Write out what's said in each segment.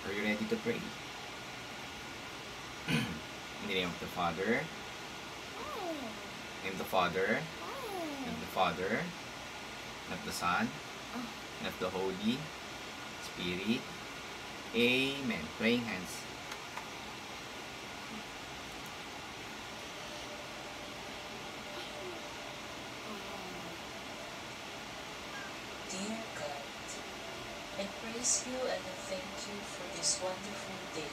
Are you ready to pray? In the name of the Father, and of the Father, and of the Father, and of the Son, and of the Holy Spirit. Amen. Praying hands. Dear God, I praise you and I thank you for this wonderful day.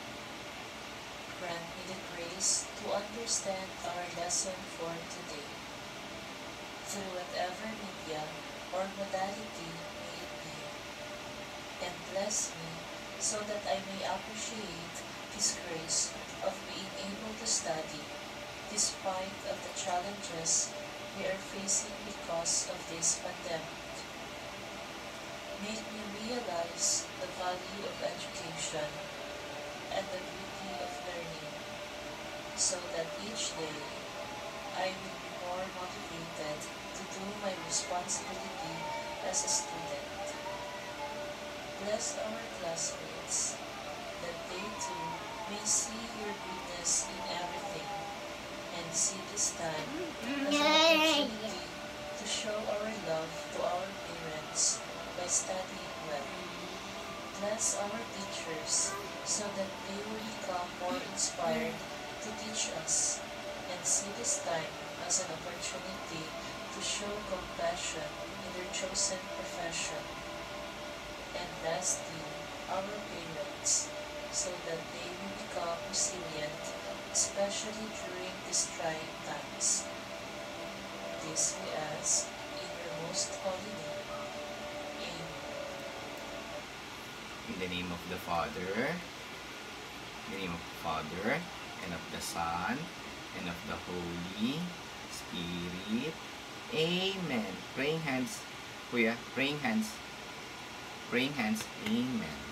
Grant me the grace to understand our lesson for today, through whatever media or modality may it be, and bless me so that I may appreciate this grace of being able to study despite of the challenges we are facing because of this pandemic. Make me realize the value of education and the beauty of learning, so that each day I will be more motivated to do my responsibility as a student. Bless our classmates, that they too may see your goodness in everything, and see this time as an opportunity to show our love to our parents by studying well. Bless our teachers so that they will become more inspired to teach us, and see this time as an opportunity to show compassion in their chosen profession. And lastly, our parents, so that they will become resilient, especially during these trying times. This we ask in your most holy name. Amen. In the name of the Father, in the name of the Father, and of the Son, and of the Holy Spirit. Amen. Praying hands. Kuya, praying hands. Praying hands. Amen.